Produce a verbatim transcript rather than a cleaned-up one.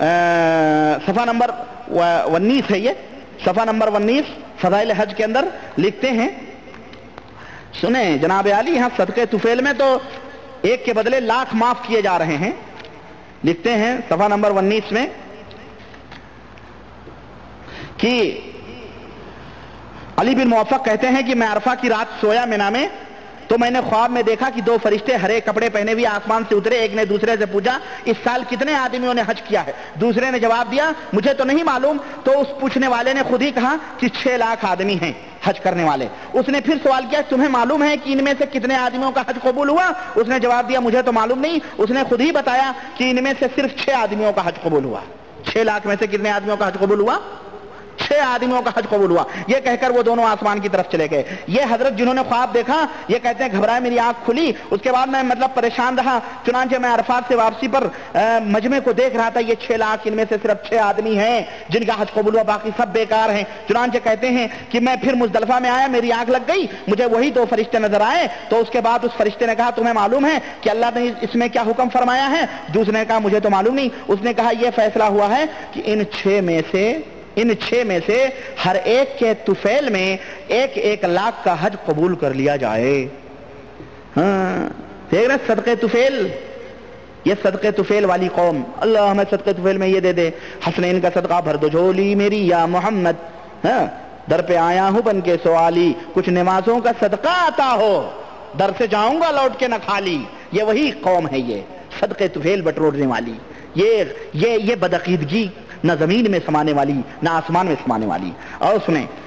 صفحہ نمبر انیس ہے، یہ صفحہ نمبر انیس فضائل حج کے اندر لکھتے ہیں، سنیں جناب عالی، یہاں صدقے طفیل میں تو ایک کے بدلے لاکھ معاف کیے جا رہے ہیں۔ لکھتے ہیں صفحہ نمبر انیس میں کہ علی بن موفق کہتے ہیں کہ میں عرفہ کی رات سویا مینا میں، تو میں نے خواب میں دیکھا کہ دو فرشتے ہرے کپڑے پہنے ہوئے آسمان سے اترے۔ ایک نے دوسرے سے پوچھا اس سال کتنے آدمیوں نے حج کیا ہے؟ دوسرے نے جواب دیا مجھے تو نہیں معلوم۔ تو اس پوچھنے والے نے خود ہی کہا کہ چھ لاکھ آدمی ہیں حج کرنے والے۔ اس نے پھر سوال کیا تمہیں معلوم ہے کہ ان میں سے کتنے آدمیوں کا حج قبول ہوا؟ اس نے جواب دیا مجھے تو معلوم نہیں۔ اس نے خود ہی بتایا کہ ان میں سے صرف چھ آدمیوں کا حج قبول ہوا۔ چھ لاکھ میں سے کتنے آدمیوں کا حج قبول ہوا؟ چھ آدمیوں کا حج قبول ہوا۔ یہ کہہ کر وہ دونوں آسمان کی طرف چلے گئے۔ یہ حضرت جنہوں نے خواب دیکھا یہ کہتے ہیں گھبرائے میری آنکھ کھلی، اس کے بعد میں مطلب پریشان رہا، چنانچہ میں عرفات سے واپسی پر مجمع کو دیکھ رہا تھا، یہ چھ لاکھ ان میں سے صرف چھ آدمی ہیں جن کا حج قبول ہوا، باقی سب بیکار ہیں۔ چنانچہ کہتے ہیں کہ میں پھر مزدلفہ میں آیا، میری آنکھ لگ گئی، مجھے وہی دو فرشتے نظر آئے۔ تو اس کے بعد اس فرشتے نے کہا تمہیں معلوم ہے کہ اللہ نے اس میں کیا حکم فرمایا ہے؟ دوسرے نے کہا مجھے تو معلوم نہیں۔ اس نے کہا یہ فیصلہ ہوا ہے کہ ان چھ میں سے ان چھ میں سے ہر ایک کے طفیل میں ایک ایک لاکھ کا حج قبول کر لیا جائے۔ ہاں دیکھ رہے صدقے طفیل، یہ صدقے طفیل والی قوم، اللہ ہمیں صدقے طفیل میں یہ دے دے۔ حسنین کا صدقہ بھر دو جھولی میری یا محمد، ہاں در پہ آیا ہوں بن کے سوالی، کچھ نمازوں کا صدقہ آتا ہو، در سے جاؤں گا لوٹ کے نہ خالی۔ یہ وہی قوم ہے، یہ صدقے طفیل بٹورنے والی، یہ یہ یہ بدعقیدگی نہ زمین میں سمانے والی نہ آسمان میں سمانے والی۔ اور سنیں